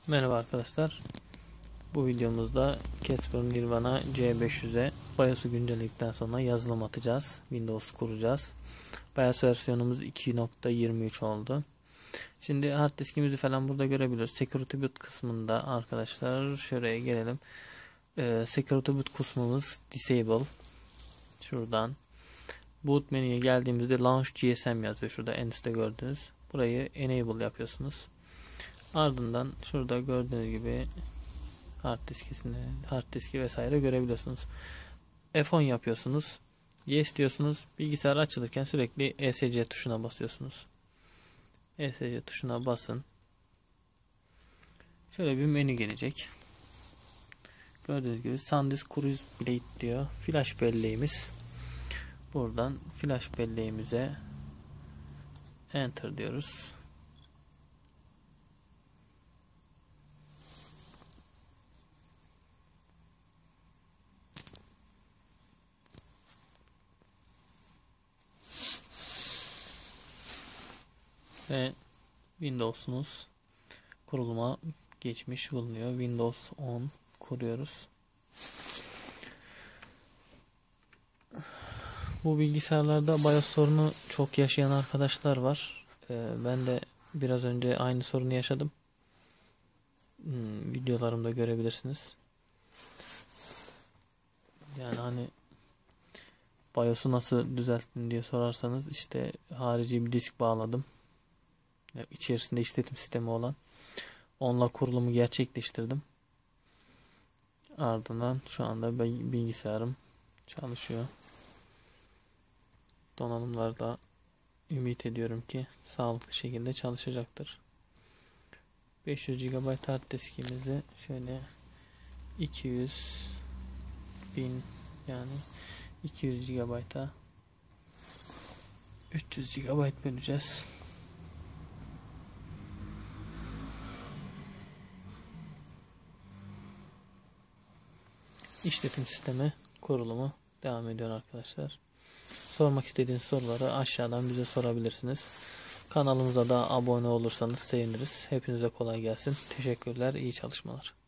Merhaba arkadaşlar. Bu videomuzda Casper Nirvana C500'e BIOS'u güncelledikten sonra yazılım atacağız. Windows kuracağız. BIOS versiyonumuz 2.23 oldu. Şimdi hard diskimizi falan burada görebiliyoruz. Security boot kısmında arkadaşlar şuraya gelelim. Security boot kısmımız disable. Şuradan boot menüye geldiğimizde launch GSM yazıyor. Şurada en üstte gördüğünüz. Burayı enable yapıyorsunuz. Ardından şurada gördüğünüz gibi hard diski vesaire görebiliyorsunuz. F10 yapıyorsunuz. Yes diyorsunuz. Bilgisayar açılırken sürekli ESC tuşuna basıyorsunuz. ESC tuşuna basın. Şöyle bir menü gelecek. Gördüğünüz gibi SanDisk Cruise Blade diyor. Flash belleğimiz. Buradan flash belleğimize enter diyoruz. Ve Windows'umuz kuruluma geçmiş bulunuyor. Windows 10 kuruyoruz. Bu bilgisayarlarda BIOS sorunu çok yaşayan arkadaşlar var. Ben de biraz önce aynı sorunu yaşadım. Videolarımda görebilirsiniz. Yani hani BIOS'u nasıl düzelttin diye sorarsanız işte harici bir disk bağladım. İçerisinde işletim sistemi olan. Onunla kurulumu gerçekleştirdim. Ardından şu anda bilgisayarım çalışıyor. Donanımlarda ümit ediyorum ki sağlıklı şekilde çalışacaktır. 500 GB hard diskimizi şöyle 200.000 yani 200 GB'a 300 GB böleceğiz. İşletim sistemi kurulumu devam ediyor arkadaşlar. Sormak istediğiniz soruları aşağıdan bize sorabilirsiniz. Kanalımıza da abone olursanız seviniriz. Hepinize kolay gelsin. Teşekkürler. İyi çalışmalar.